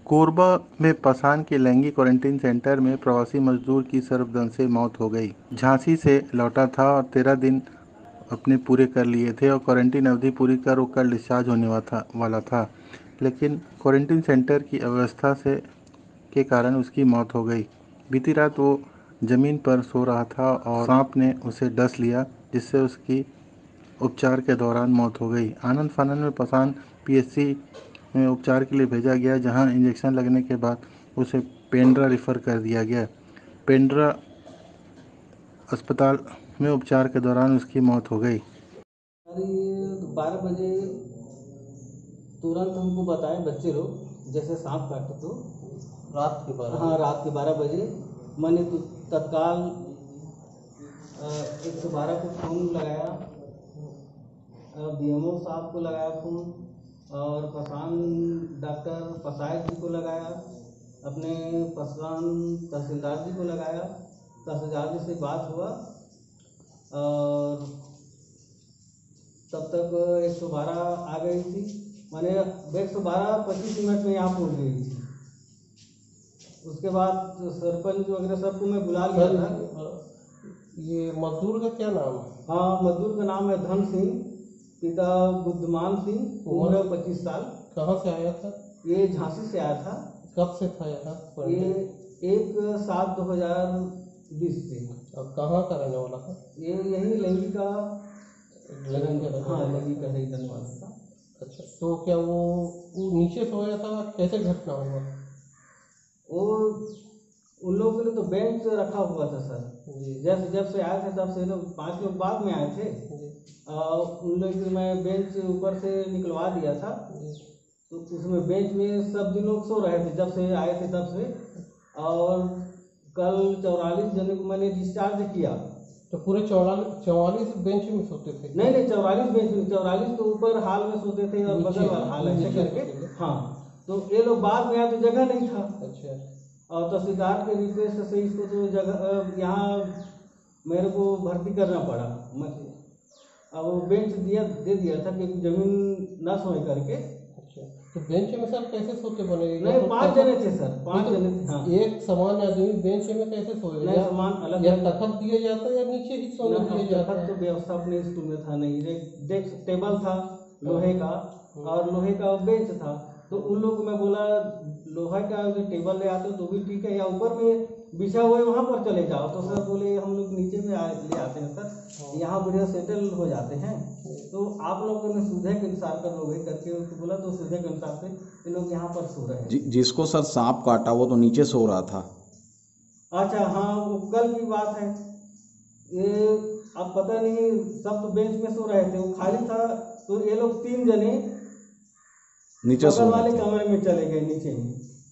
कोरबा में पसान के Lange quarantine centre में प्रवासी मजदूर की सर्पदंश से मौत हो गई। झांसी से लौटा था और 13 दिन अपने पूरे कर लिए थे और क्वारंटीन अवधि पूरी कर वो कल डिस्चार्ज होने वाला था, लेकिन क्वारंटीन सेंटर की अव्यवस्था के कारण उसकी मौत हो गई। बीती रात वो ज़मीन पर सो रहा था और सांप ने उसे डस लिया, जिससे उसकी उपचार के दौरान मौत हो गई। आनंद फानन में पसान पीएचसी में उपचार के लिए भेजा गया, जहां इंजेक्शन लगने के बाद उसे पेंड्रा रेफर कर दिया गया। पेंड्रा अस्पताल में उपचार के दौरान उसकी मौत हो गई। 12 बजे तुरंत हमको बताए बच्चे लोग जैसे सांप काटे तो रात के 12? हाँ, रात के 12 बजे मैंने तो तत्काल 112 को फ़ोन लगाया, बीएमओ साहब को लगाया फ़ोन और पसान डॉक्टर पसायत जी को लगाया, अपने पसान तहसीलदार जी को लगाया। तहसीलदार जी से बात हुआ और तब तक 112 आ गई थी। मैंने 112 25 मिनट में यहाँ पहुँच गई थी। उसके बाद सरपंच वगैरह सबको मैं बुला लिया था। ये मजदूर का क्या नाम है? हाँ, मजदूर का नाम है धन सिंह, पिता बुद्धमान सिंह, उम्र 25 साल। कहाँ से आया था? ये झांसी से आया था। कब से था यहाँ? ये 1/7/2020 से। और कहाँ का रहने वाला था? ये यही लंगी का। हाँ, लंगी का ही रहने वाला था। अच्छा, तो क्या वो नीचे सोया था? कैसे घटना हुआ? वो उन लोगों के लिए तो बेंच रखा हुआ था सर। जब से आए थे तब से लोग 5 लोग बाद में आए थे। उन लोग को मैं बेंच ऊपर से निकलवा दिया था, तो उसमें बेंच में सब दिन लोग सो रहे थे जब से आए थे तब से। और कल 44 जने को मैंने डिस्चार्ज किया। तो पूरे 44 बेंच में सोते थे? नहीं, 44 बेंच में, 44 तो ऊपर हाल में सोते थे और बगल वाला हाल ऐसे करके। हाँ, तो ये लोग बाद में आए तो जगह नहीं था। अच्छा। और तहसीलदार के रिक्वेस्ट से इसको तो जगह यहाँ मेरे को भर्ती करना पड़ा। अब वो बेंच दे दिया था कि जमीन न सोए करके। अच्छा, तो बेंच में सर कैसे सोते बने? नहीं, 5 जने थे सर, 5 जने थे। हाँ, एक समान आदमी बेंच में कैसे सोएगा? नहीं, समान अलग या तखत दिया जाता है या नीचे ही सोने दिया जाता है? तो व्यवस्था अपने स्कूल में था नहीं। डेस्क टेबल था लोहे का और लोहे का बेंच था। तो उन लोगों को मैं बोला लोहा का टेबल ले आते तो भी ठीक है, या ऊपर में बिछा हुआ है वहाँ पर चले जाओ। तो सर बोले हम लोग नीचे में ले आते हैं सर, यहाँ बढ़िया सेटल हो जाते हैं। तो आप लोगों ने सुविधा के अनुसार कर लोगे करके उसको बोला, तो सुविधा के अनुसार से ये लोग यहाँ पर सो रहे हैं। जिसको सर सांप काटा वो तो नीचे सो रहा था। अच्छा, हाँ, वो कल की बात है। ये अब पता नहीं, सब तो बेंच में सो रहे थे, वो खाली था। तो ये लोग 3 जने नीचे सो वाले कमरे में चले गए नीचे में।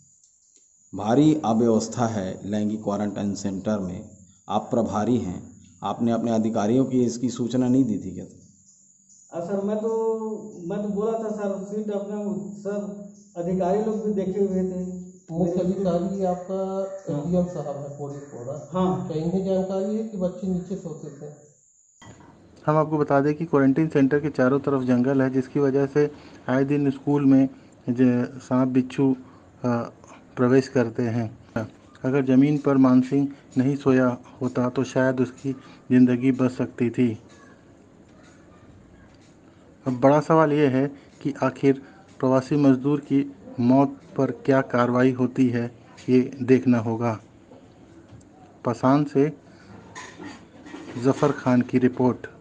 भारी अव्यवस्था है लैंगी क्वारंटाइन सेंटर में। आप प्रभारी हैं, आपने अपने अधिकारियों की इसकी सूचना नहीं दी थी क्या? सर मैं तो बोला था सर, सीट अपना सब अधिकारी लोग भी देखे हुए थे। मुख्य अधिकारी आपका एडीएम साहब है कोड़ा। हाँ, क्या इन्हें जानकारी है कि बच्चे नीचे सोते थे? हम आपको बता दें कि क्वारंटीन सेंटर के चारों तरफ जंगल है, जिसकी वजह से आए दिन स्कूल में सांप बिच्छू प्रवेश करते हैं। अगर ज़मीन पर मानसिंह नहीं सोया होता तो शायद उसकी ज़िंदगी बच सकती थी। अब बड़ा सवाल ये है कि आखिर प्रवासी मजदूर की मौत पर क्या कार्रवाई होती है, ये देखना होगा। पसान से जफ़र खान की रिपोर्ट।